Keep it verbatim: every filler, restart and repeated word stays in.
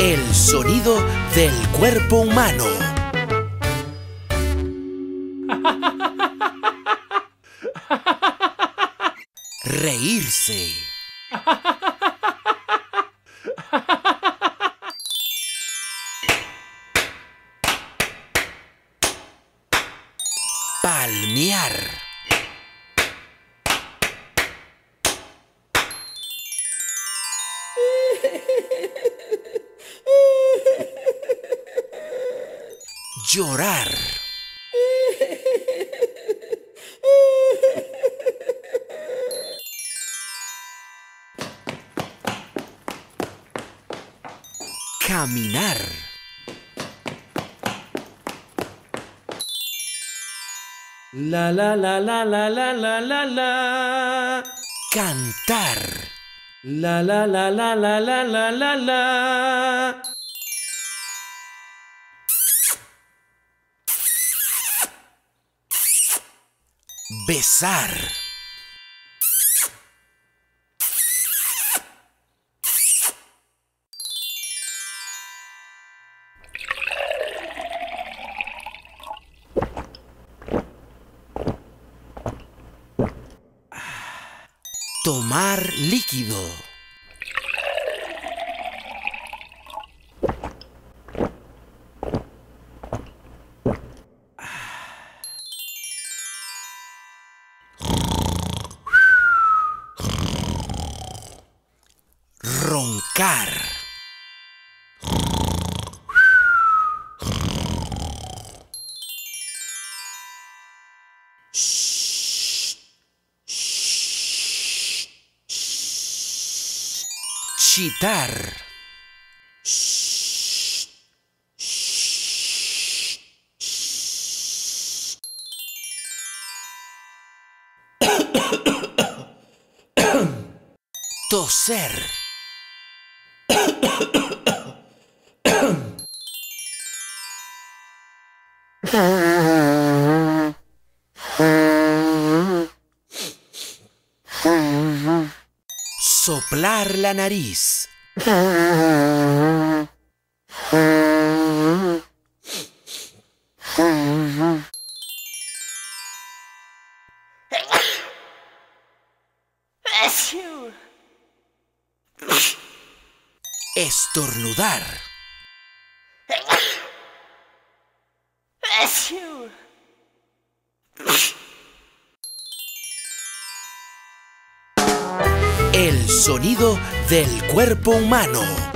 El sonido del cuerpo humano. Reírse. Palmear. Llorar. Caminar. La la la la la la la la la. Cantar. La la la la la la la la la. Besar. Tomar líquido. Roncar. Chitar. Toser. Soplar la nariz. Estornudar. El sonido del cuerpo humano.